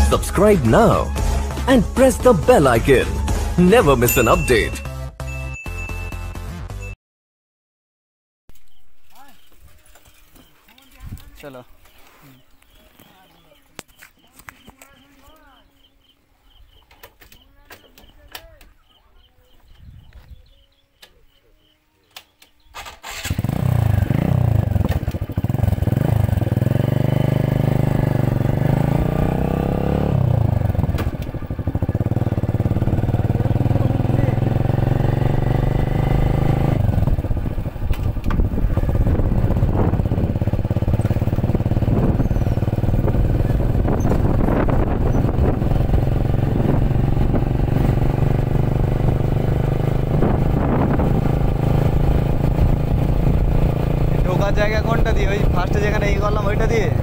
Subscribe now and press the bell icon. Never miss an update. चलो জায়গা কোনটা দিয়ে ওই ফার্স্টে যেখানে এই করলাম ওইটা দিয়ে